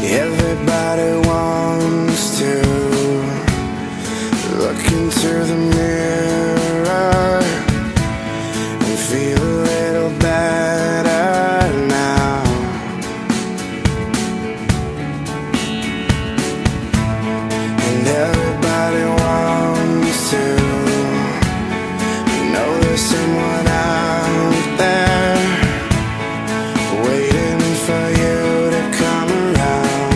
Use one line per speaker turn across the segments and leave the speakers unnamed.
Everybody wants to look into the mirror and feel a little better now. And everybody wants to know there's someone out there waiting for you to come around.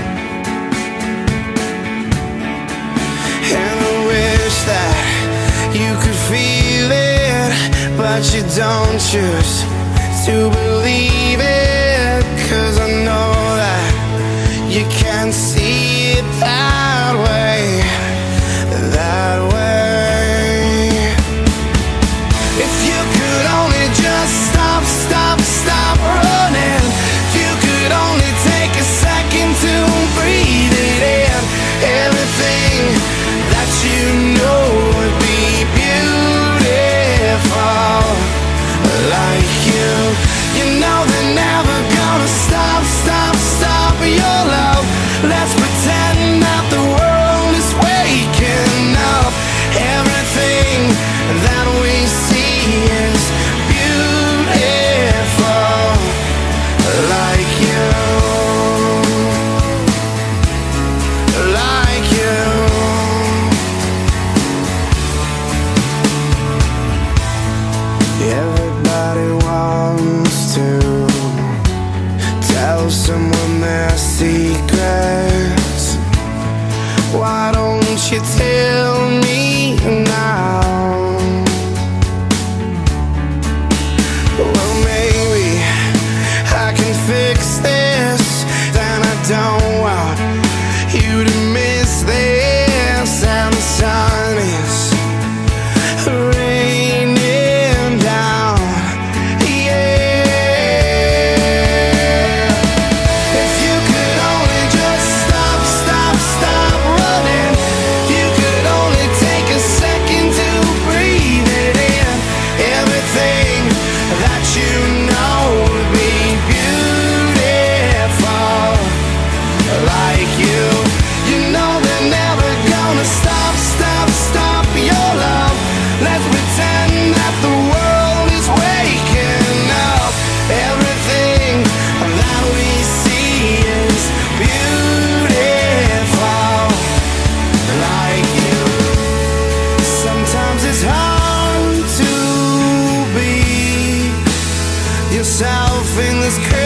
And I wish that you could feel it, but you don't choose to believe it. 'Cause I know that you can't see it that way, that way. If you could only just stop running. If you could only take a second to breathe it in. Everything that you know would be beautiful. Like you know they're never gonna stop your love. Let's pretend that the world is waking up. Everything that we see is beautiful. Like you, like you. Everybody wants to tell someone their secrets. Why don't you tell me now? Well, maybe I can fix this. Then I don't want you to miss this. And the sun is raining down, yeah. If you could only just stop running. If you could only take a second to breathe it in. Everything that you know would be beautiful. Like you know they're never gonna stop your love. Let's pretend that the world is waking up. Everything that we see is beautiful. Like you. Sometimes it's hard to be yourself in this crazy